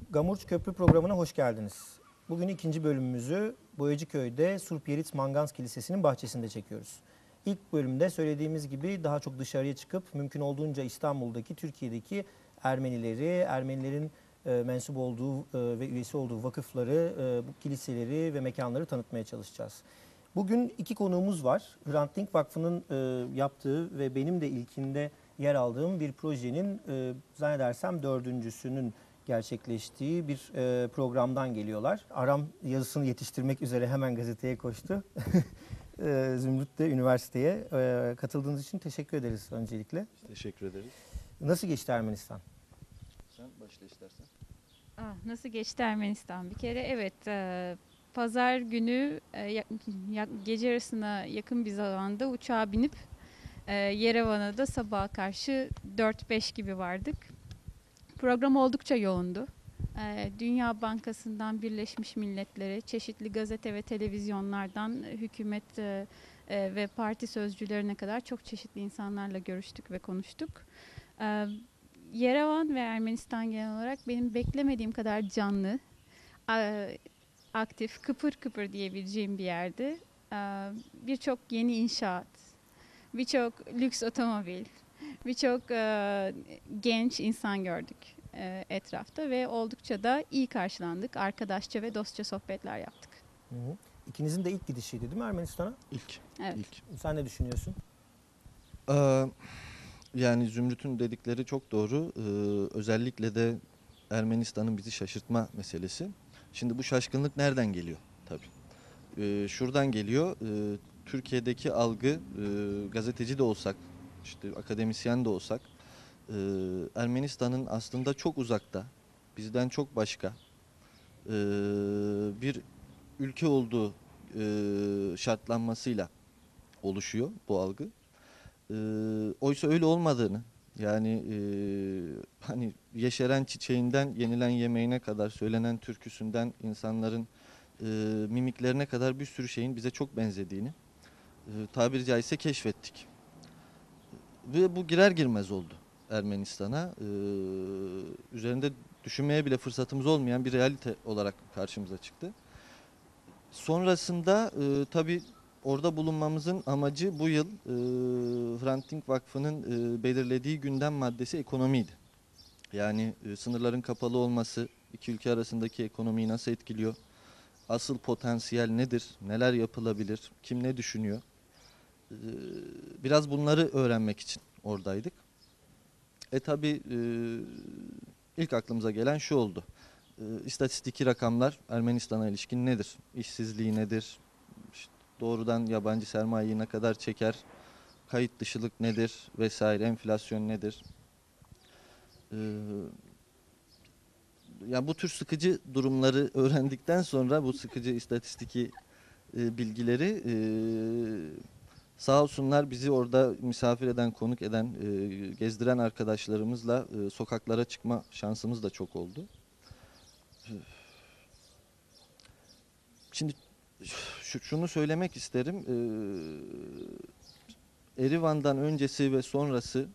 Gamurç Köprü programına hoş geldiniz. Bugün ikinci bölümümüzü Boyacıköy'de Surp Yerit Mangans Kilisesi'nin bahçesinde çekiyoruz. İlk bölümde söylediğimiz gibi daha çok dışarıya çıkıp mümkün olduğunca İstanbul'daki, Türkiye'deki Ermenileri, Ermenilerin mensup olduğu ve üyesi olduğu vakıfları, bu kiliseleri ve mekanları tanıtmaya çalışacağız. Bugün iki konuğumuz var. Hrant Dink Vakfı'nın yaptığı ve benim de ilkinde yer aldığım bir projenin zannedersem dördüncüsünün gerçekleştiği bir programdan geliyorlar. Aram yazısını yetiştirmek üzere hemen gazeteye koştu. Zümrüt de üniversiteye. Katıldığınız için teşekkür ederiz öncelikle. Teşekkür ederiz. Nasıl geçti Ermenistan? Sen başla istersen. Nasıl geçti Ermenistan? Bir kere evet, pazar günü gece yarısına yakın bir zamanda uçağa binip Yerevan'a da sabaha karşı 4-5 gibi vardık. Program oldukça yoğundu. Dünya Bankası'ndan Birleşmiş Milletler'e, çeşitli gazete ve televizyonlardan hükümet ve parti sözcülerine kadar çok çeşitli insanlarla görüştük ve konuştuk. Yerevan ve Ermenistan genel olarak benim beklemediğim kadar canlı, aktif, kıpır kıpır diyebileceğim bir yerdi. Birçok yeni inşaat, birçok lüks otomobil, birçok genç insan gördük etrafta ve oldukça da iyi karşılandık. Arkadaşça ve dostça sohbetler yaptık. Hı hı. İkinizin de ilk gidişiydi değil mi Ermenistan'a? İlk. Evet. Sen ne düşünüyorsun? Yani Zümrüt'ün dedikleri çok doğru. Özellikle de Ermenistan'ın bizi şaşırtma meselesi. Şimdi bu şaşkınlık nereden geliyor? Tabii. Şuradan geliyor. Türkiye'deki algı, gazeteci de olsak, işte akademisyen de olsak, Ermenistan'ın aslında çok uzakta, bizden çok başka bir ülke olduğu şartlanmasıyla oluşuyor bu algı. Oysa öyle olmadığını, yani hani yeşeren çiçeğinden yenilen yemeğine kadar, söylenen türküsünden insanların mimiklerine kadar bir sürü şeyin bize çok benzediğini tabiri caizse keşfettik. Ve bu girer girmez oldu Ermenistan'a. Üzerinde düşünmeye bile fırsatımız olmayan bir realite olarak karşımıza çıktı. Sonrasında tabii orada bulunmamızın amacı bu yıl Hrant Dink Vakfı'nın belirlediği gündem maddesi ekonomiydi. Yani sınırların kapalı olması iki ülke arasındaki ekonomiyi nasıl etkiliyor? Asıl potansiyel nedir? Neler yapılabilir? Kim ne düşünüyor? Biraz bunları öğrenmek için oradaydık. Tabii ilk aklımıza gelen şu oldu. İstatistiki rakamlar Ermenistan'a ilişkin nedir? İşsizliği nedir? İşte doğrudan yabancı sermayeyi ne kadar çeker? Kayıt dışılık nedir? Vesaire, enflasyon nedir? Yani bu tür sıkıcı durumları öğrendikten sonra bu sıkıcı istatistiki bilgileri sağ olsunlar bizi orada misafir eden, konuk eden, gezdiren arkadaşlarımızla sokaklara çıkma şansımız da çok oldu. Şimdi şunu söylemek isterim. Erivan'dan öncesi ve sonrası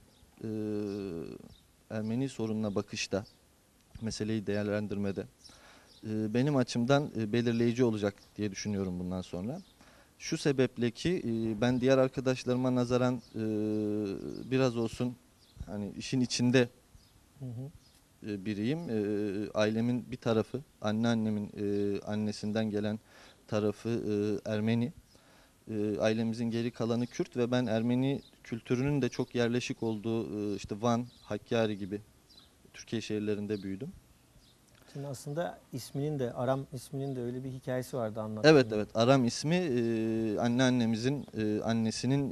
Ermeni sorununa bakışta, meseleyi değerlendirmede benim açımdan belirleyici olacak diye düşünüyorum bundan sonra. Şu sebeple ki ben diğer arkadaşlarıma nazaran biraz olsun hani işin içinde biriyim. Ailemin bir tarafı, anneannemin annesinden gelen tarafı Ermeni. Ailemizin geri kalanı Kürt ve ben Ermeni kültürünün de çok yerleşik olduğu işte Van, Hakkari gibi Türkiye şehirlerinde büyüdüm. Şimdi aslında isminin de, Aram isminin de öyle bir hikayesi vardı anlattığın. Evet, Aram ismi anneannemizin annesinin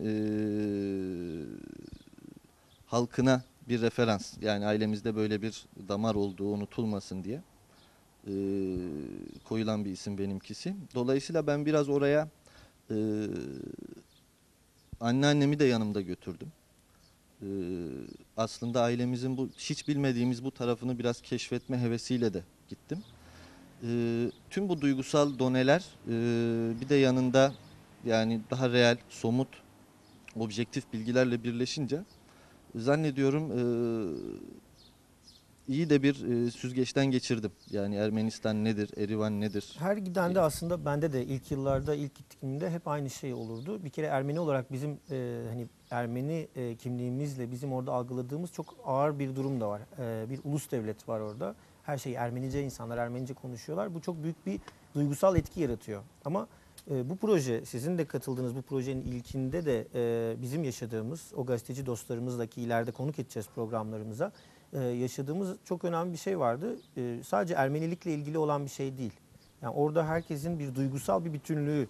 halkına bir referans. Yani ailemizde böyle bir damar olduğu unutulmasın diye koyulan bir isim benimkisi. Dolayısıyla ben biraz oraya anneannemi de yanımda götürdüm. Aslında ailemizin bu hiç bilmediğimiz bu tarafını biraz keşfetme hevesiyle de gittim. Tüm bu duygusal doneler bir de yanında yani daha real, somut, objektif bilgilerle birleşince zannediyorum iyi de bir süzgeçten geçirdim. Yani Ermenistan nedir, Erivan nedir? Her giden de aslında bende de ilk yıllarda ilk gittiğimde hep aynı şey olurdu. Bir kere Ermeni olarak bizim hani Ermeni kimliğimizle bizim orada algıladığımız çok ağır bir durum da var. Bir ulus devlet var orada. Her şey Ermenice, insanlar Ermenice konuşuyorlar. Bu çok büyük bir duygusal etki yaratıyor. Ama bu proje, sizin de katıldığınız bu projenin ilkinde de bizim yaşadığımız, o gazeteci dostlarımızla ki ileride konuk edeceğiz programlarımıza, yaşadığımız çok önemli bir şey vardı. Sadece Ermenilikle ilgili olan bir şey değil. Yani orada herkesin bir duygusal bir bütünlüğü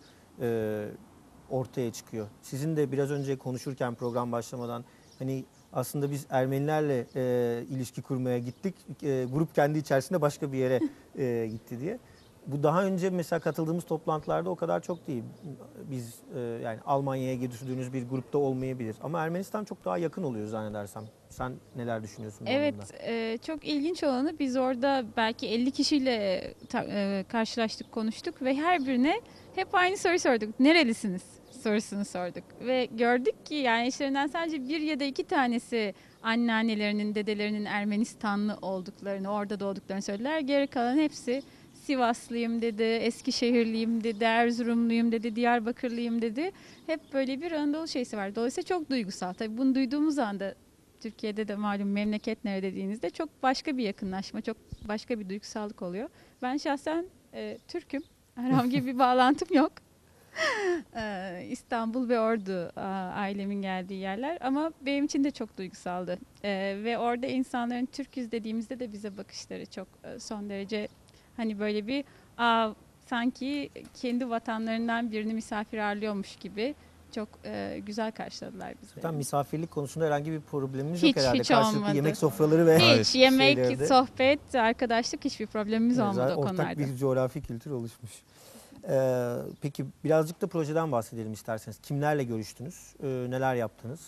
ortaya çıkıyor. Sizin de biraz önce konuşurken program başlamadan hani aslında biz Ermenilerle ilişki kurmaya gittik. Grup kendi içerisinde başka bir yere gitti diye. Bu daha önce mesela katıldığımız toplantılarda o kadar çok değil. Biz yani Almanya'ya götürdüğünüz bir grupta olmayabilir. Ama Ermenistan çok daha yakın oluyor zannedersem. Sen neler düşünüyorsun bu Evet, anlamda? çok ilginç olanı biz orada belki 50 kişiyle karşılaştık, konuştuk ve her birine hep aynı soruyu sorduk. Nerelisiniz sorusunu sorduk ve gördük ki yani işlerinden sadece bir ya da iki tanesi anneannelerinin, dedelerinin Ermenistanlı olduklarını, orada doğduklarını söylediler. Geri kalan hepsi Sivaslıyım dedi, Eskişehirliyim dedi, Erzurumluyum dedi, Diyarbakırlıyım dedi. Hep böyle bir Anadolu şeysi var. Dolayısıyla çok duygusal. Tabii bunu duyduğumuz anda Türkiye'de de malum memleket nerede dediğinizde çok başka bir yakınlaşma, çok başka bir duygusallık oluyor. Ben şahsen Türk'üm. Herhangi bir bağlantım yok. İstanbul ve Ordu ailemin geldiği yerler ama benim için de çok duygusaldı. Ve orada insanların Türk'üz dediğimizde de bize bakışları çok son derece hani böyle bir sanki kendi vatanlarından birini misafir ağırlıyormuş gibi çok güzel karşıladılar bizi. Zaten misafirlik konusunda herhangi bir problemimiz yok Hiç, herhalde. hiç Karşılıklı olmadı. yemek sofraları ve Hiç yemek, şeylerde. sohbet, arkadaşlık hiçbir problemimiz olmadı Zaten o ortak konularda. bir coğrafi kültür oluşmuş. Peki birazcık da projeden bahsedelim isterseniz. Kimlerle görüştünüz? Neler yaptınız?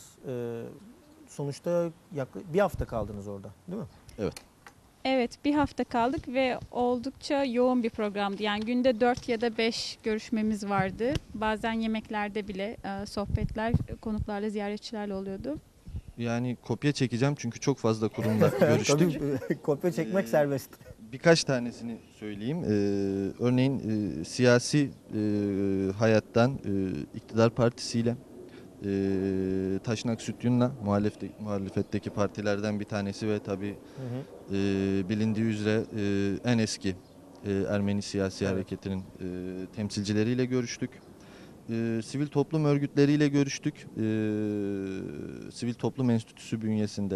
Sonuçta bir hafta kaldınız orada, değil mi? Evet. Evet, bir hafta kaldık ve oldukça yoğun bir programdı. Yani günde 4 ya da 5 görüşmemiz vardı. Bazen yemeklerde bile sohbetler konuklarla, ziyaretçilerle oluyordu. Yani kopya çekeceğim çünkü çok fazla kurumla görüştük. Tabii kopya çekmek serbest. Birkaç tanesini söyleyeyim. Örneğin siyasi hayattan iktidar partisiyle, Taşnak Sütyun'la muhalefetteki partilerden bir tanesi ve tabii bilindiği üzere en eski Ermeni siyasi Evet. hareketinin temsilcileriyle görüştük. Sivil toplum örgütleriyle görüştük. Sivil Toplum Enstitüsü bünyesinde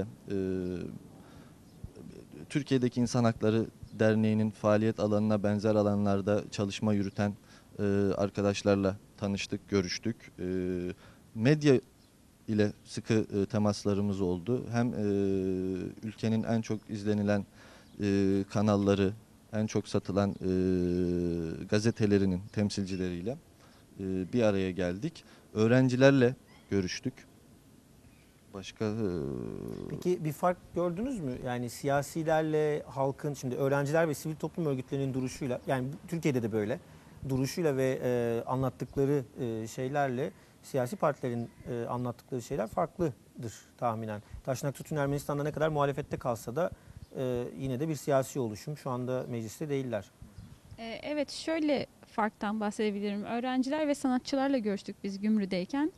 Türkiye'deki İnsan Hakları Derneği'nin faaliyet alanına benzer alanlarda çalışma yürüten arkadaşlarla tanıştık, görüştük. Medya ile sıkı temaslarımız oldu. Hem ülkenin en çok izlenilen kanalları, en çok satılan gazetelerinin temsilcileriyle bir araya geldik. Öğrencilerle görüştük. Başka Peki bir fark gördünüz mü? Yani siyasilerle halkın, şimdi öğrenciler ve sivil toplum örgütlerinin duruşuyla, yani Türkiye'de de böyle, duruşuyla ve anlattıkları şeylerle siyasi partilerin anlattıkları şeyler farklıdır tahminen. Taşnak Tütün Ermenistan'da ne kadar muhalefette kalsa da yine de bir siyasi oluşum. Şu anda mecliste değiller. Evet, şöyle farktan bahsedebilirim. Öğrenciler ve sanatçılarla görüştük biz Gümrü'deyken.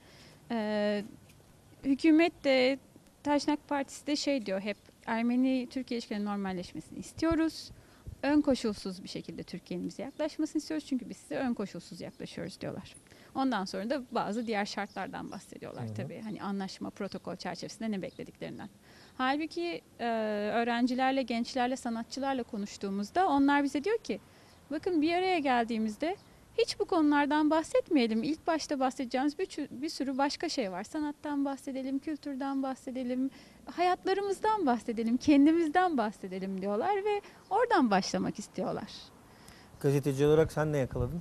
Hükümet de Taşnak Partisi de şey diyor hep Ermeni-Türkiye ilişkilerinin normalleşmesini istiyoruz. Ön koşulsuz bir şekilde Türkiye'nin bize yaklaşmasını istiyoruz çünkü biz size ön koşulsuz yaklaşıyoruz diyorlar. Ondan sonra da bazı diğer şartlardan bahsediyorlar tabii. Hani anlaşma, protokol çerçevesinde ne beklediklerinden. Halbuki öğrencilerle, gençlerle, sanatçılarla konuştuğumuzda onlar bize diyor ki bakın bir araya geldiğimizde hiç bu konulardan bahsetmeyelim. İlk başta bahsedeceğimiz bir sürü başka şey var. Sanattan bahsedelim, kültürden bahsedelim, hayatlarımızdan bahsedelim, kendimizden bahsedelim diyorlar ve oradan başlamak istiyorlar. Gazeteci olarak sen ne yakaladın?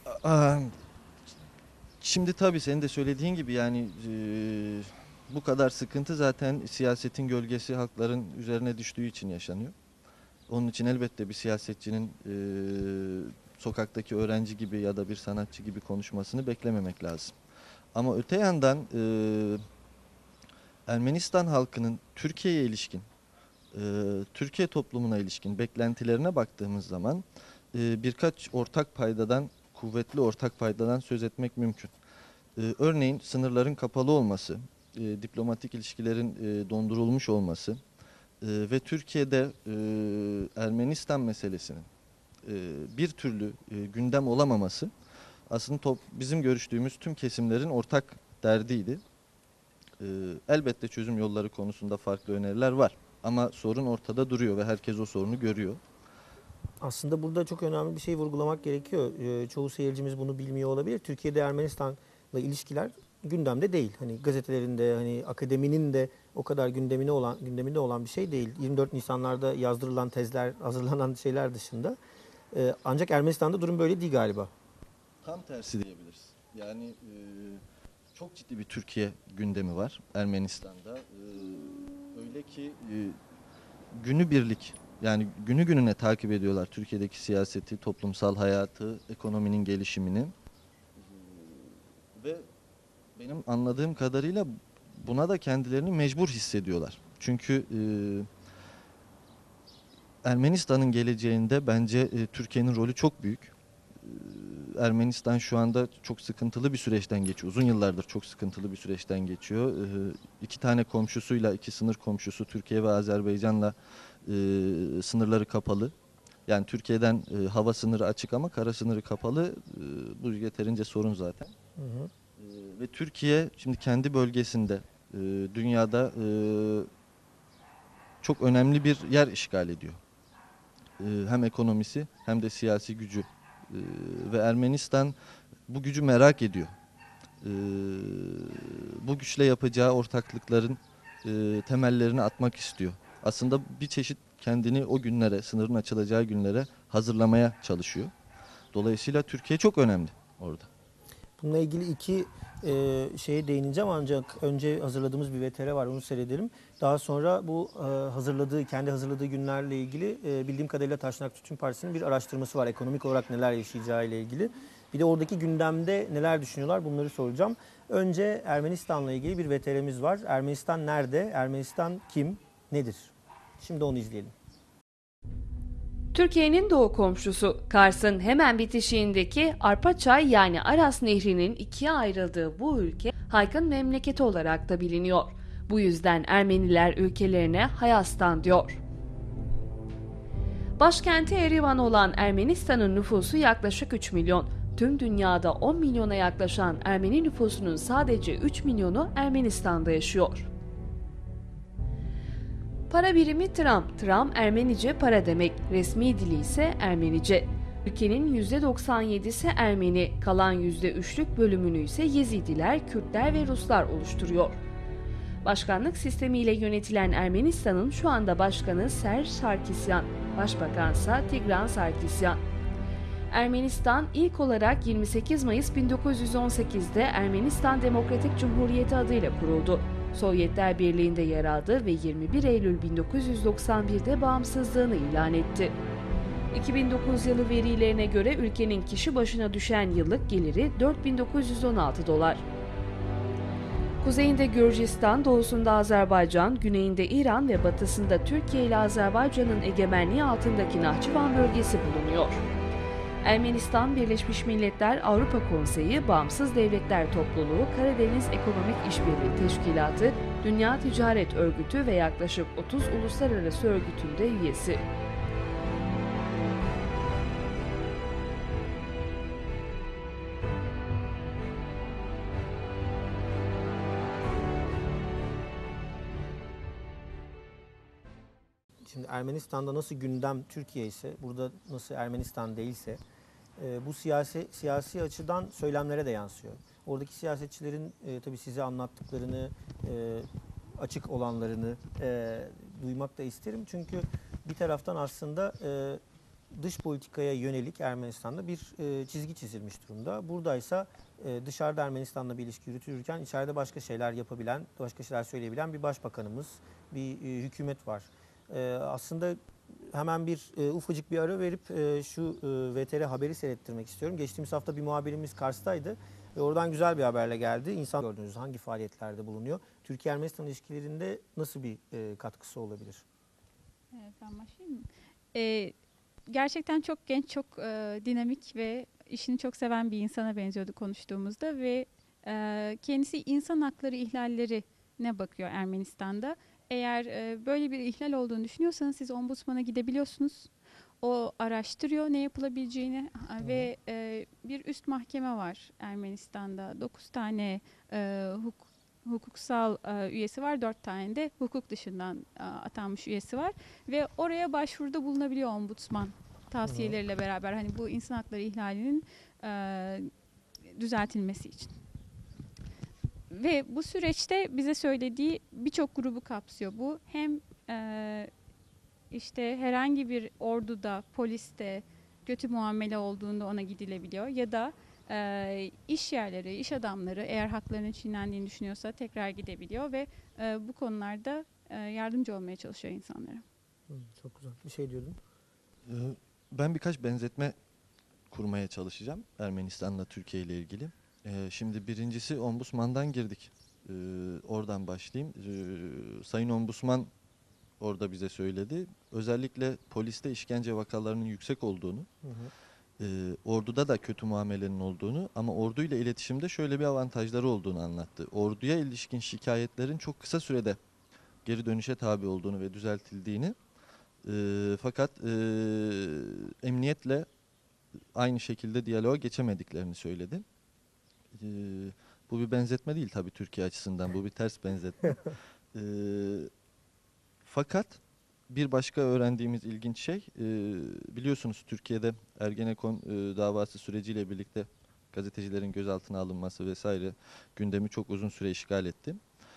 Şimdi tabii senin de söylediğin gibi yani bu kadar sıkıntı zaten siyasetin gölgesi halkların üzerine düştüğü için yaşanıyor. Onun için elbette bir siyasetçinin sokaktaki öğrenci gibi ya da bir sanatçı gibi konuşmasını beklememek lazım. Ama öte yandan Ermenistan halkının Türkiye'ye ilişkin Türkiye toplumuna ilişkin beklentilerine baktığımız zaman birkaç ortak paydadan, kuvvetli ortak paydadan söz etmek mümkün. Örneğin sınırların kapalı olması, diplomatik ilişkilerin dondurulmuş olması ve Türkiye'de Ermenistan meselesinin bir türlü gündem olamaması aslında bizim görüştüğümüz tüm kesimlerin ortak derdiydi. Elbette çözüm yolları konusunda farklı öneriler var ama sorun ortada duruyor ve herkes o sorunu görüyor. Aslında burada çok önemli bir şey vurgulamak gerekiyor. Çoğu seyircimiz bunu bilmiyor olabilir. Türkiye'de Ermenistan'la ilişkiler gündemde değil. Hani gazetelerinde, hani akademinin de o kadar gündeminde olan bir şey değil. 24 Nisanlarda yazdırılan tezler, hazırlanan şeyler dışında. Ancak Ermenistan'da durum böyle değil galiba. Tam tersi diyebiliriz. Yani çok ciddi bir Türkiye gündemi var Ermenistan'da. Öyle ki günübirlik, yani günü gününe takip ediyorlar Türkiye'deki siyaseti, toplumsal hayatı, ekonominin gelişimini. Ve benim anladığım kadarıyla buna da kendilerini mecbur hissediyorlar. Çünkü Ermenistan'ın geleceğinde bence Türkiye'nin rolü çok büyük. Ermenistan şu anda çok sıkıntılı bir süreçten geçiyor. Uzun yıllardır çok sıkıntılı bir süreçten geçiyor. İki tane komşusuyla, iki sınır komşusu Türkiye ve Azerbaycan'la sınırları kapalı. Yani Türkiye'den hava sınırı açık ama kara sınırı kapalı. Bu yeterince sorun zaten. Hı hı. Ve Türkiye şimdi kendi bölgesinde dünyada çok önemli bir yer işgal ediyor. Hem ekonomisi hem de siyasi gücü. Ve Ermenistan bu gücü merak ediyor. Bu güçle yapacağı ortaklıkların temellerini atmak istiyor. Aslında bir çeşit kendini o günlere, sınırın açılacağı günlere hazırlamaya çalışıyor. Dolayısıyla Türkiye çok önemli orada. Bununla ilgili iki şeye değineceğim ancak önce hazırladığımız bir VTR var, onu seyredelim. Daha sonra bu kendi hazırladığı günlerle ilgili bildiğim kadarıyla Taşnak Tütün Partisi'nin bir araştırması var. Ekonomik olarak neler yaşayacağı ile ilgili. Bir de oradaki gündemde neler düşünüyorlar bunları soracağım. Önce Ermenistan'la ilgili bir VTR'miz var. Ermenistan nerede? Ermenistan kim? Nedir? Şimdi onu izleyelim. Türkiye'nin doğu komşusu, Kars'ın hemen bitişiğindeki Arpaçay yani Aras Nehri'nin ikiye ayrıldığı bu ülke Hayk'ın memleketi olarak da biliniyor. Bu yüzden Ermeniler ülkelerine Hayastan diyor. Başkenti Erivan olan Ermenistan'ın nüfusu yaklaşık 3 milyon. Tüm dünyada 10 milyona yaklaşan Ermeni nüfusunun sadece 3 milyonu Ermenistan'da yaşıyor. Para birimi Tram. Tram Ermenice para demek. Resmi dili ise Ermenice. Ülkenin %97'si Ermeni, kalan %3'lük bölümünü ise Yezidiler, Kürtler ve Ruslar oluşturuyor. Başkanlık sistemiyle yönetilen Ermenistan'ın şu anda başkanı Serj Sarkisyan, başbakansa Tigran Sarkisyan. Ermenistan ilk olarak 28 Mayıs 1918'de Ermenistan Demokratik Cumhuriyeti adıyla kuruldu. Sovyetler Birliği'nde yer aldı ve 21 Eylül 1991'de bağımsızlığını ilan etti. 2009 yılı verilerine göre ülkenin kişi başına düşen yıllık geliri $4.916. Kuzeyinde Gürcistan, doğusunda Azerbaycan, güneyinde İran ve batısında Türkiye ile Azerbaycan'ın egemenliği altındaki Nahçıvan bölgesi bulunuyor. Ermenistan, Birleşmiş Milletler, Avrupa Konseyi, Bağımsız Devletler Topluluğu, Karadeniz Ekonomik İşbirliği Teşkilatı, Dünya Ticaret Örgütü ve yaklaşık 30 uluslararası örgütün de üyesi. Şimdi Ermenistan'da nasıl gündem Türkiye ise, burada nasıl Ermenistan değilse bu siyasi açıdan söylemlere de yansıyor. Oradaki siyasetçilerin tabii size anlattıklarını, açık olanlarını duymak da isterim. Çünkü bir taraftan aslında dış politikaya yönelik Ermenistan'da bir çizgi çizilmiş durumda. Buradaysa dışarıda Ermenistan'la bir ilişki yürütürken içeride başka şeyler yapabilen, başka şeyler söyleyebilen bir başbakanımız, bir hükümet var. Aslında hemen ufacık bir ara verip şu VTR haberi seyrettirmek istiyorum. Geçtiğimiz hafta bir muhabirimiz Kars'taydı ve oradan güzel bir haberle geldi. İnsan gördünüz hangi faaliyetlerde bulunuyor? Türkiye-Ermenistan ilişkilerinde nasıl bir katkısı olabilir? Ben başlayayım mı? Gerçekten çok genç, çok dinamik ve işini çok seven bir insana benziyordu konuştuğumuzda ve kendisi insan hakları ihlallerine bakıyor Ermenistan'da. Eğer böyle bir ihlal olduğunu düşünüyorsanız siz ombudsmana gidebiliyorsunuz. O araştırıyor ne yapılabileceğini ve bir üst mahkeme var Ermenistan'da. 9 tane hukuksal üyesi var, 4 tane de hukuk dışından atanmış üyesi var ve oraya başvuruda bulunabiliyor ombudsman tavsiyeleriyle beraber hani bu insan hakları ihlalinin düzeltilmesi için. Ve bu süreçte bize söylediği birçok grubu kapsıyor. Bu hem işte herhangi bir orduda, poliste kötü muamele olduğunda ona gidilebiliyor ya da iş yerleri, iş adamları eğer haklarının çiğnendiğini düşünüyorsa tekrar gidebiliyor ve bu konularda yardımcı olmaya çalışıyor insanlara. Çok güzel. Bir şey diyordun. Ben birkaç benzetme kurmaya çalışacağım Ermenistan'la Türkiye ile ilgili. Şimdi birincisi ombudsmandan girdik. Oradan başlayayım. Sayın Ombudsman orada bize söyledi. Özellikle poliste işkence vakalarının yüksek olduğunu, orduda da kötü muamelenin olduğunu ama orduyla iletişimde şöyle bir avantajları olduğunu anlattı. Orduya ilişkin şikayetlerin çok kısa sürede geri dönüşe tabi olduğunu ve düzeltildiğini, fakat emniyetle aynı şekilde diyaloğa geçemediklerini söyledi. Bu bir benzetme değil tabii Türkiye açısından, bu bir ters benzetme. Fakat bir başka öğrendiğimiz ilginç şey, biliyorsunuz Türkiye'de Ergenekon davası süreciyle birlikte gazetecilerin gözaltına alınması vesaire gündemi çok uzun süre işgal etti.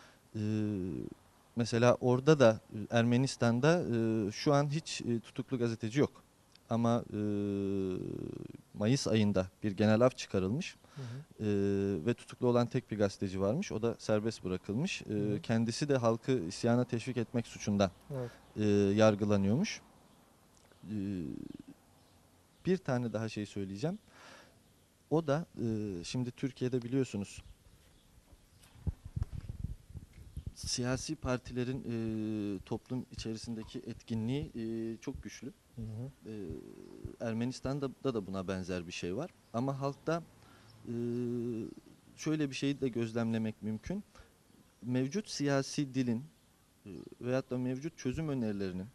Mesela orada da Ermenistan'da şu an hiç tutuklu gazeteci yok. Ama Mayıs ayında bir genel af çıkarılmış ve tutuklu olan tek bir gazeteci varmış. O da serbest bırakılmış. Kendisi de halkı isyana teşvik etmek suçundan yargılanıyormuş. Bir tane daha şey söyleyeceğim. O da şimdi Türkiye'de biliyorsunuz siyasi partilerin toplum içerisindeki etkinliği çok güçlü. Ermenistan'da da buna benzer bir şey var. Ama halkta şöyle bir şeyi de gözlemlemek mümkün. Mevcut siyasi dilin veyahut da mevcut çözüm önerilerinin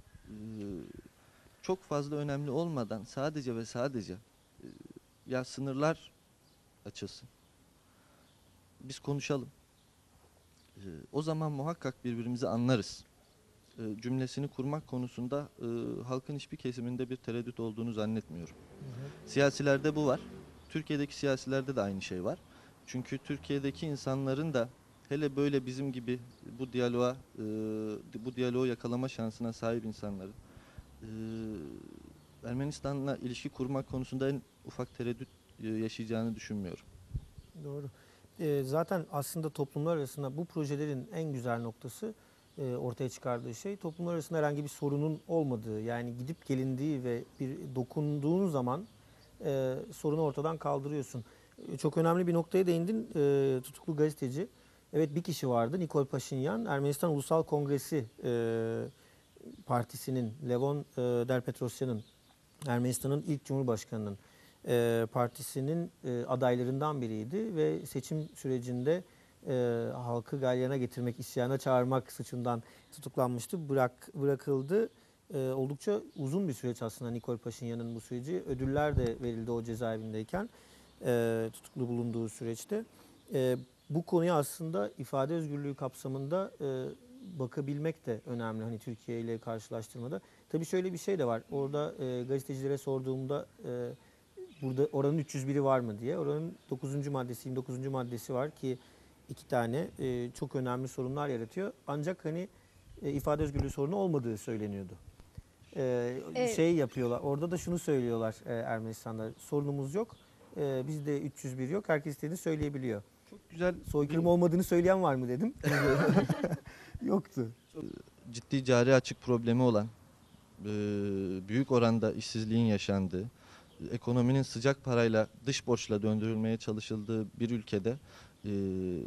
çok fazla önemli olmadan sadece ve sadece ya sınırlar açılsın, biz konuşalım, o zaman muhakkak birbirimizi anlarız cümlesini kurmak konusunda halkın hiçbir kesiminde bir tereddüt olduğunu zannetmiyorum. Siyasilerde bu var. Türkiye'deki siyasilerde de aynı şey var. Çünkü Türkiye'deki insanların da hele böyle bizim gibi bu diyaloğu yakalama şansına sahip insanların Ermenistan'la ilişki kurmak konusunda en ufak tereddüt yaşayacağını düşünmüyorum. Doğru. Zaten aslında toplumlar arasında bu projelerin en güzel noktası ortaya çıkardığı şey toplumlar arasında herhangi bir sorunun olmadığı, yani gidip gelindiği ve bir dokunduğun zaman sorunu ortadan kaldırıyorsun. Çok önemli bir noktaya değindin. Tutuklu gazeteci. Evet, bir kişi vardı, Nikol Paşinyan. Ermenistan Ulusal Kongresi Partisi'nin, Levon Del-Petrosyan'ın, Ermenistan'ın ilk Cumhurbaşkanı'nın partisinin adaylarından biriydi ve seçim sürecinde halkı galyana getirmek, isyana çağırmak suçundan tutuklanmıştı. Bırakıldı. Oldukça uzun bir süreç aslında Nikol Paşinyan'ın bu süreci. Ödüller de verildi o cezaevindeyken tutuklu bulunduğu süreçte. Bu konuya aslında ifade özgürlüğü kapsamında bakabilmek de önemli, hani Türkiye ile karşılaştırmada. Tabii şöyle bir şey de var. Orada gazetecilere sorduğumda burada oranın 301'i var mı diye. Oranın 9. maddesi, 29. maddesi var ki 2 tane çok önemli sorunlar yaratıyor. Ancak hani ifade özgürlüğü sorunu olmadığı söyleniyordu. Şey yapıyorlar. Orada da şunu söylüyorlar Ermenistan'da. Sorunumuz yok. Bizde 301 yok. Herkes istediğini söyleyebiliyor. Çok güzel. Soykırım olmadığını söyleyen var mı dedim. Yoktu. Ciddi cari açık problemi olan, büyük oranda işsizliğin yaşandığı, ekonominin sıcak parayla, dış borçla döndürülmeye çalışıldığı bir ülkede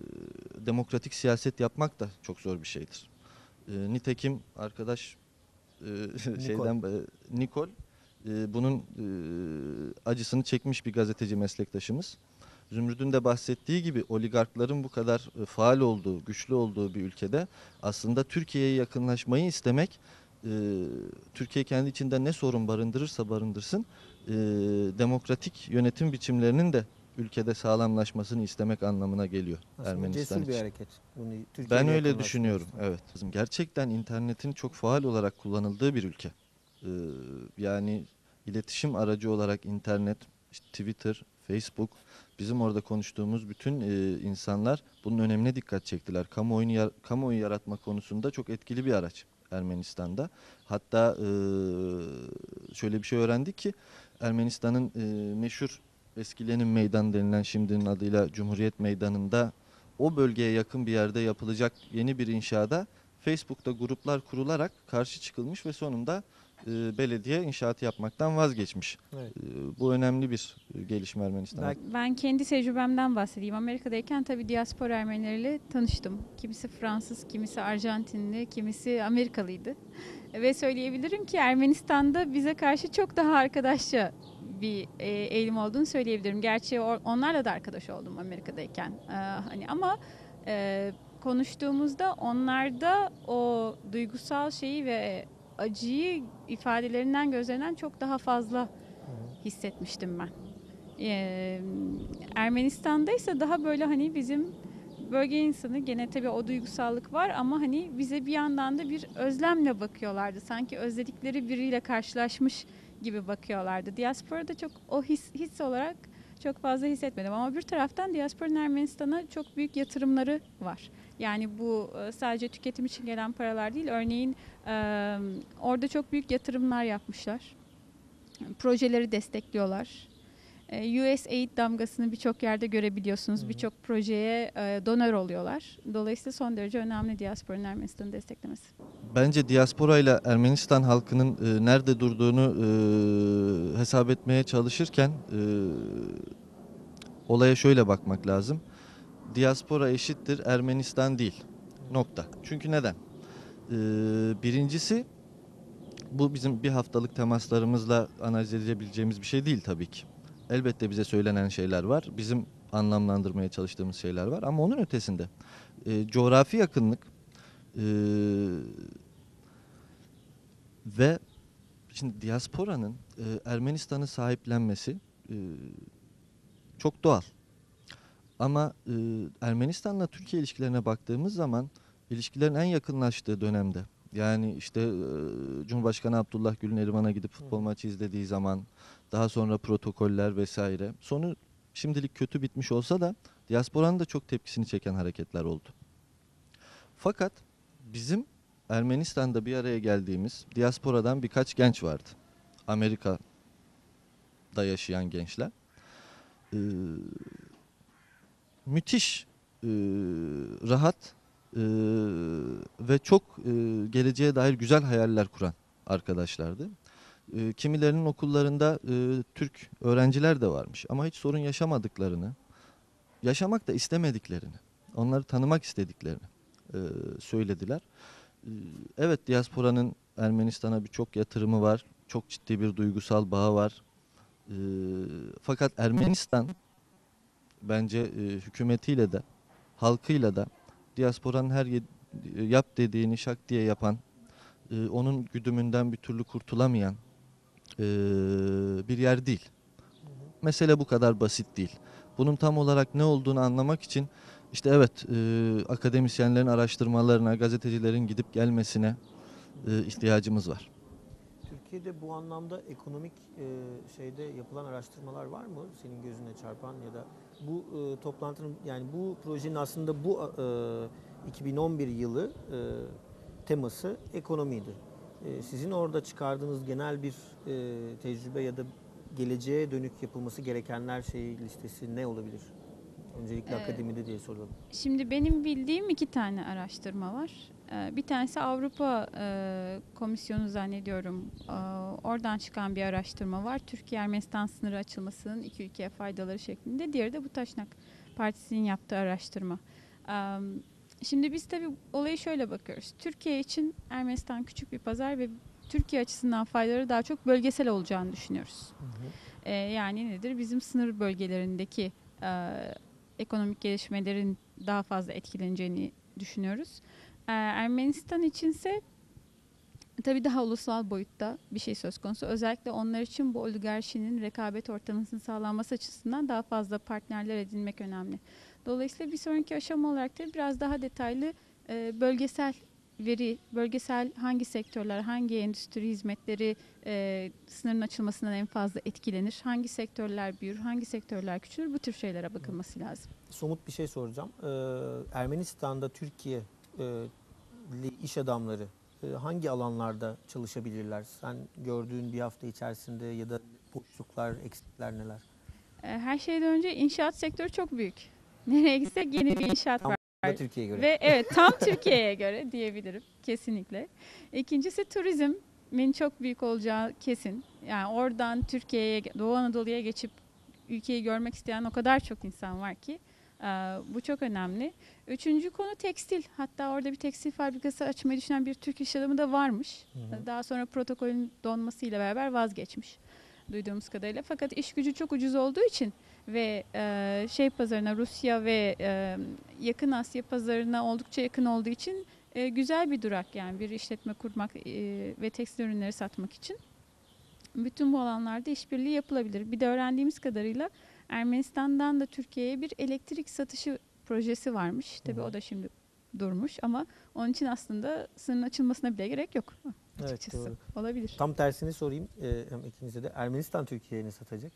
demokratik siyaset yapmak da çok zor bir şeydir. Nitekim arkadaş şeyden Nikol bunun acısını çekmiş bir gazeteci meslektaşımız. Zümrüt'ün de bahsettiği gibi oligarkların bu kadar faal olduğu, güçlü olduğu bir ülkede aslında Türkiye'ye yakınlaşmayı istemek, Türkiye kendi içinde ne sorun barındırırsa barındırsın, demokratik yönetim biçimlerinin de ülkede sağlamlaşmasını istemek anlamına geliyor Aslında Ermenistan cesur bir için. hareket. Bunu Türkiye'yle Ben öyle yakınlaştırmak düşünüyorum. istemek. Evet. Gerçekten internetin çok faal olarak kullanıldığı bir ülke. Yani iletişim aracı olarak internet, işte Twitter, Facebook, bizim orada konuştuğumuz bütün insanlar bunun önemine dikkat çektiler. Kamuoyu yaratma konusunda çok etkili bir araç Ermenistan'da. Hatta şöyle bir şey öğrendik ki Ermenistan'ın meşhur eski Lenin Meydanı denilen şimdinin adıyla Cumhuriyet Meydanı'nda o bölgeye yakın bir yerde yapılacak yeni bir inşaada Facebook'ta gruplar kurularak karşı çıkılmış ve sonunda belediye inşaatı yapmaktan vazgeçmiş. Evet. Bu önemli bir gelişme Ermenistan'da. Belki Ben kendi tecrübemden bahsedeyim. Amerika'dayken tabii diaspora Ermenileriyle tanıştım. Kimisi Fransız, kimisi Arjantinli, kimisi Amerikalıydı. Ve söyleyebilirim ki Ermenistan'da bize karşı çok daha arkadaşça bir eğilim olduğunu söyleyebilirim. Gerçi onlarla da arkadaş oldum Amerika'dayken. Hani ama konuştuğumuzda onlarda o duygusal şeyi ve acıyı ifadelerinden, gözlerinden çok daha fazla hissetmiştim ben. Ermenistan'da ise daha böyle hani bizim bölge insanı, gene tabii o duygusallık var ama hani bize bir yandan da bir özlemle bakıyorlardı. Sanki özledikleri biriyle karşılaşmış gibi bakıyorlardı. Diasporada çok o his olarak çok fazla hissetmedim ama bir taraftan diasporanın Ermenistan'a çok büyük yatırımları var. Yani bu sadece tüketim için gelen paralar değil. Örneğin orada çok büyük yatırımlar yapmışlar. Projeleri destekliyorlar. USAID damgasını birçok yerde görebiliyorsunuz. Birçok projeye donör oluyorlar. Dolayısıyla son derece önemli diasporanın Ermenistan'ı desteklemesi. Bence diaspora ile Ermenistan halkının nerede durduğunu hesap etmeye çalışırken olaya şöyle bakmak lazım. Diaspora eşittir Ermenistan değil. Nokta. Çünkü neden? Birincisi bu bizim bir haftalık temaslarımızla analiz edebileceğimiz bir şey değil tabii ki. Elbette bize söylenen şeyler var. Bizim anlamlandırmaya çalıştığımız şeyler var. Ama onun ötesinde coğrafi yakınlık ve şimdi diasporanın Ermenistan'ı sahiplenmesi çok doğal. Ama Ermenistan'la Türkiye ilişkilerine baktığımız zaman ilişkilerin en yakınlaştığı dönemde, yani işte Cumhurbaşkanı Abdullah Gül'ün Erivan'a gidip futbol maçı izlediği zaman, daha sonra protokoller vesaire, sonu şimdilik kötü bitmiş olsa da diasporanın da çok tepkisini çeken hareketler oldu. Fakat bizim Ermenistan'da bir araya geldiğimiz diasporadan birkaç genç vardı. Amerika'da yaşayan gençler. Müthiş rahat ve çok geleceğe dair güzel hayaller kuran arkadaşlardı. Kimilerinin okullarında Türk öğrenciler de varmış ama hiç sorun yaşamadıklarını, yaşamak da istemediklerini, onları tanımak istediklerini söylediler. Evet, diasporanın Ermenistan'a birçok yatırımı var, çok ciddi bir duygusal bağı var. Fakat Ermenistan bence hükümetiyle de halkıyla da diasporanın her yap dediğini şak diye yapan, onun güdümünden bir türlü kurtulamayan bir yer değil. Mesele bu kadar basit değil. Bunun tam olarak ne olduğunu anlamak için işte evet, akademisyenlerin araştırmalarına, gazetecilerin gidip gelmesine ihtiyacımız var. Türkiye'de bu anlamda ekonomik şeyde yapılan araştırmalar var mı senin gözüne çarpan ya da bu toplantının, yani bu projenin aslında bu 2011 yılı teması ekonomiydi. Sizin orada çıkardığınız genel bir tecrübe ya da geleceğe dönük yapılması gerekenler listesi ne olabilir? Öncelikle akademide diye soralım. Şimdi benim bildiğim 2 tane araştırma var. Bir tanesi Avrupa Komisyonu zannediyorum. Oradan çıkan bir araştırma var. Türkiye-Ermenistan sınırı açılmasının iki ülkeye faydaları şeklinde. Diğeri de bu Taşnak Partisi'nin yaptığı araştırma. Şimdi biz tabii olaya şöyle bakıyoruz. Türkiye için Ermenistan küçük bir pazar ve Türkiye açısından faydaları daha çok bölgesel olacağını düşünüyoruz. Yani nedir? Bizim sınır bölgelerindeki ekonomik gelişmelerin daha fazla etkileneceğini düşünüyoruz. Ermenistan içinse tabii daha ulusal boyutta bir şey söz konusu. Özellikle onlar için bu oligarşinin rekabet ortamının sağlanması açısından daha fazla partnerler edinmek önemli. Dolayısıyla bir sonraki aşama olarak da biraz daha detaylı bölgesel veri, bölgesel hangi sektörler, hangi endüstri hizmetleri sınırın açılmasından en fazla etkilenir, hangi sektörler büyür, hangi sektörler küçülür, bu tür şeylere bakılması lazım. Somut bir şey soracağım. Ermenistan'da Türkiye iş adamları hangi alanlarda çalışabilirler? Sen gördüğün bir hafta içerisinde ya da boşluklar, eksikler neler? Her şeyden önce inşaat sektörü çok büyük. Nereye gitsek yeni bir inşaat Tam var. da Türkiye'ye göre. Ve evet, tam Türkiye'ye göre diyebilirim kesinlikle. İkincisi turizmin çok büyük olacağı kesin. Yani oradan Türkiye'ye, Doğu Anadolu'ya geçip ülkeyi görmek isteyen o kadar çok insan var ki bu çok önemli. Üçüncü konu tekstil. Hatta orada bir tekstil fabrikası açmayı düşünen bir Türk iş adamı da varmış. Daha sonra protokolün donmasıyla beraber vazgeçmiş duyduğumuz kadarıyla. Fakat iş gücü çok ucuz olduğu için ve pazarına, Rusya ve yakın Asya pazarına oldukça yakın olduğu için güzel bir durak, yani bir işletme kurmak ve tekstil ürünleri satmak için. Bütün bu alanlarda işbirliği yapılabilir. Bir de öğrendiğimiz kadarıyla Ermenistan'dan da Türkiye'ye bir elektrik satışı projesi varmış. Tabii o da şimdi durmuş ama onun için aslında sınırın açılmasına bile gerek yok açıkçası. Evet, doğru. Olabilir. Tam tersini sorayım hem ikinize de. Ermenistan Türkiye'ye ne satacak?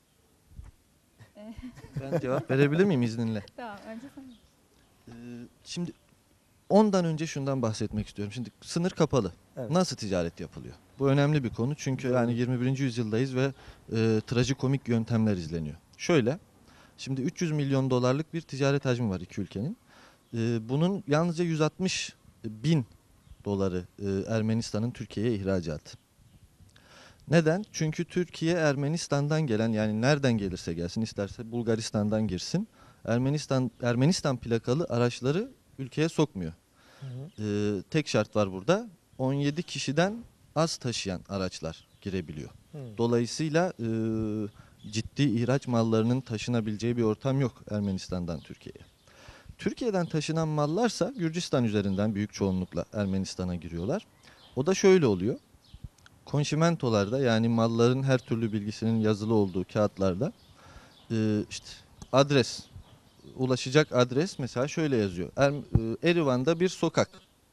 Ben cevap verebilir miyim izninle? Tamam, önce sen. Şimdi ondan önce şundan bahsetmek istiyorum. Şimdi sınır kapalı. Evet. Nasıl ticaret yapılıyor? Bu önemli bir konu çünkü Doğru. yani 21. yüzyıldayız ve trajikomik yöntemler izleniyor. Şöyle, şimdi 300 milyon dolarlık bir ticaret hacmi var iki ülkenin. Bunun yalnızca 160 bin doları Ermenistan'ın Türkiye'ye ihracatı. Neden? Çünkü Türkiye Ermenistan'dan gelen, yani nereden gelirse gelsin, isterse Bulgaristan'dan girsin, Ermenistan plakalı araçları ülkeye sokmuyor. Tek şart var burada. 17 kişiden az taşıyan araçlar girebiliyor. Dolayısıyla ciddi ihraç mallarının taşınabileceği bir ortam yok Ermenistan'dan Türkiye'ye. Türkiye'den taşınan mallarsa Gürcistan üzerinden büyük çoğunlukla Ermenistan'a giriyorlar. O da şöyle oluyor. Konşimentolarda, yani malların her türlü bilgisinin yazılı olduğu kağıtlarda işte adres, ulaşacak adres mesela şöyle yazıyor. Erivan'da bir sokak.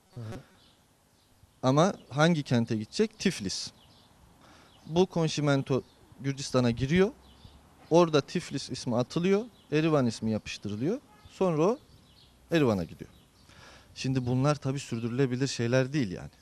Ama hangi kente gidecek? Tiflis. Bu konşimento Gürcistan'a giriyor. Orada Tiflis ismi atılıyor. Erivan ismi yapıştırılıyor. Sonra o Erivan'a gidiyor. Şimdi bunlar tabii sürdürülebilir şeyler değil yani.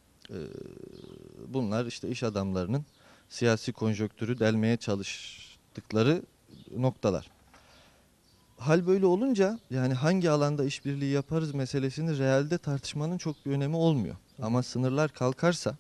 Bunlar işte iş adamlarının siyasi konjonktürü delmeye çalıştıkları noktalar. Hal böyle olunca yani hangi alanda işbirliği yaparız meselesini realde tartışmanın çok bir önemi olmuyor. Ama sınırlar kalkarsa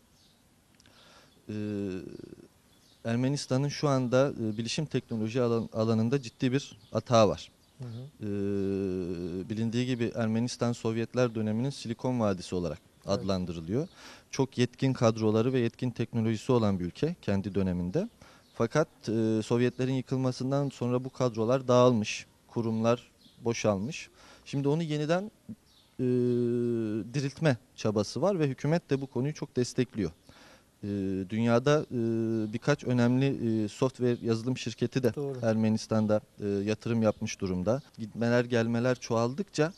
Ermenistan'ın şu anda bilişim teknoloji alanında ciddi bir hata var. Bilindiği gibi Ermenistan Sovyetler döneminin Silikon Vadisi olarak adlandırılıyor. Çok yetkin kadroları ve yetkin teknolojisi olan bir ülke kendi döneminde. Fakat Sovyetlerin yıkılmasından sonra bu kadrolar dağılmış, kurumlar boşalmış. Şimdi onu yeniden diriltme çabası var ve hükümet de bu konuyu çok destekliyor. Dünyada birkaç önemli software yazılım şirketi de Doğru. Ermenistan'da yatırım yapmış durumda. Gitmeler gelmeler çoğaldıkça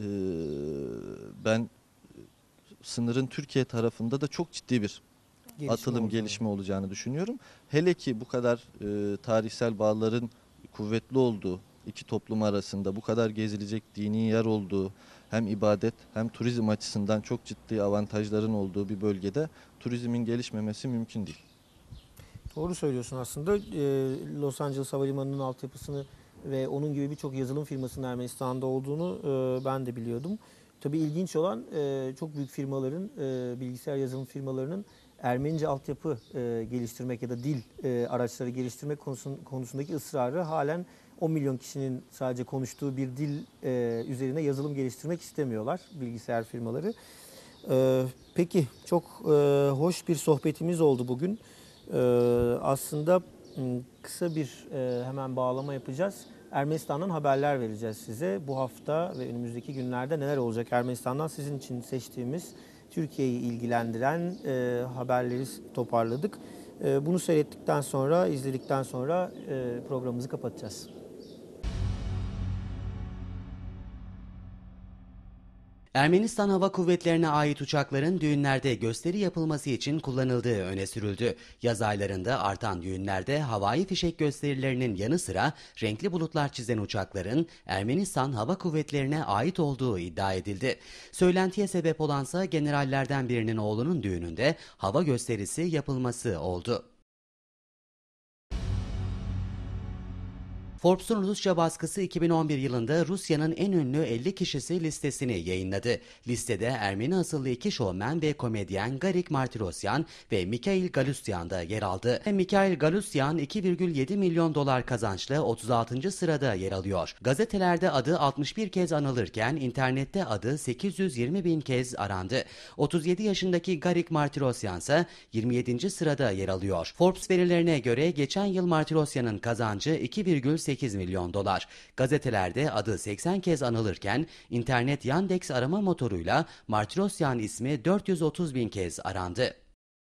ben sınırın Türkiye tarafında da çok ciddi bir gelişme olacağını düşünüyorum. Hele ki bu kadar tarihsel bağların kuvvetli olduğu iki toplum arasında bu kadar gezilecek dini yer olduğu, hem ibadet hem turizm açısından çok ciddi avantajların olduğu bir bölgede turizmin gelişmemesi mümkün değil. Doğru söylüyorsun aslında. Los Angeles Havalimanı'nın altyapısını ve onun gibi birçok yazılım firmasının Ermenistan'da olduğunu ben de biliyordum. Tabii ilginç olan çok büyük firmaların, bilgisayar yazılım firmalarının Ermenice altyapı geliştirmek ya da dil araçları geliştirmek konusundaki ısrarı halen 10 milyon kişinin sadece konuştuğu bir dil üzerine yazılım geliştirmek istemiyorlar bilgisayar firmaları. Peki çok hoş bir sohbetimiz oldu bugün. Aslında kısa bir hemen bağlama yapacağız. Ermenistan'dan haberler vereceğiz size. Bu hafta ve önümüzdeki günlerde neler olacak Ermenistan'dan sizin için seçtiğimiz Türkiye'yi ilgilendiren haberleri toparladık. Bunu seyrettikten sonra, izledikten sonra programımızı kapatacağız. Ermenistan Hava Kuvvetleri'ne ait uçakların düğünlerde gösteri yapılması için kullanıldığı öne sürüldü. Yaz aylarında artan düğünlerde havai fişek gösterilerinin yanı sıra renkli bulutlar çizen uçakların Ermenistan Hava Kuvvetleri'ne ait olduğu iddia edildi. Söylentiye sebep olansa generallerden birinin oğlunun düğününde hava gösterisi yapılması oldu. Forbes'un Rusça baskısı 2011 yılında Rusya'nın en ünlü 50 kişisi listesini yayınladı. Listede Ermeni asıllı iki şovmen ve komedyen Garik Martirosyan ve Mikhail Galustyan da yer aldı. Mikhail Galustyan 2,7 milyon dolar kazançla 36. sırada yer alıyor. Gazetelerde adı 61 kez anılırken internette adı 820 bin kez arandı. 37 yaşındaki Garik Martirosyan ise 27. sırada yer alıyor. Forbes verilerine göre geçen yıl Martirosyan'ın kazancı 2,8 milyon dolar. Gazetelerde adı 80 kez anılırken internet Yandex arama motoruyla Martirosyan ismi 430 bin kez arandı.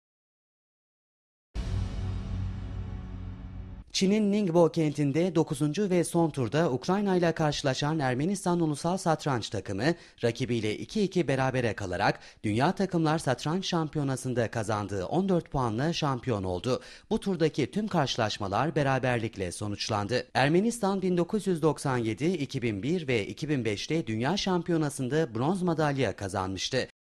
Çin'in Ningbo kentinde 9. ve son turda Ukrayna ile karşılaşan Ermenistan Ulusal Satranç takımı rakibiyle 2-2 berabere kalarak Dünya Takımlar Satranç Şampiyonası'nda kazandığı 14 puanla şampiyon oldu. Bu turdaki tüm karşılaşmalar beraberlikle sonuçlandı. Ermenistan 1997, 2001 ve 2005'te Dünya Şampiyonası'nda bronz madalya kazanmıştı.